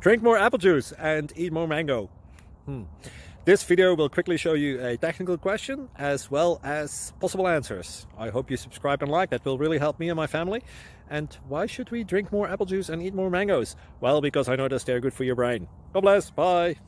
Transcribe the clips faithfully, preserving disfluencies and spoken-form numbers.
Drink more apple juice and eat more mango. Hmm. This video will quickly show you a technical question as well as possible answers. I hope you subscribe and like, that will really help me and my family. And why should we drink more apple juice and eat more mangoes? Well, because I noticed they're good for your brain. God bless, bye!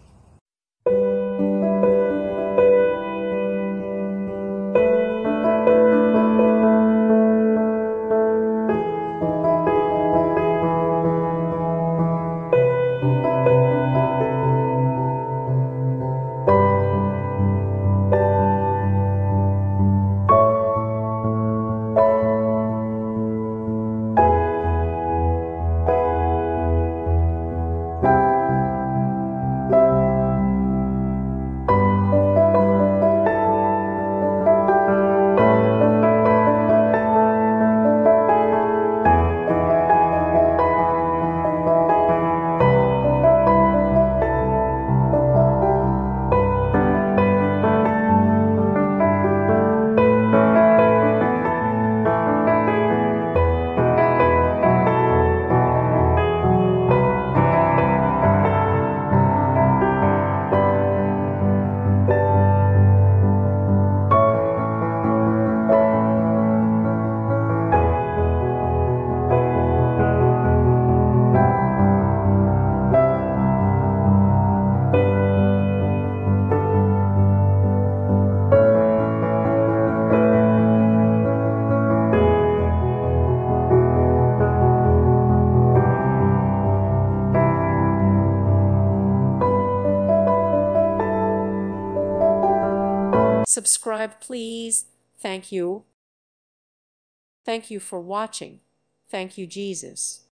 Subscribe, please. Thank you. Thank you for watching. Thank you, Jesus.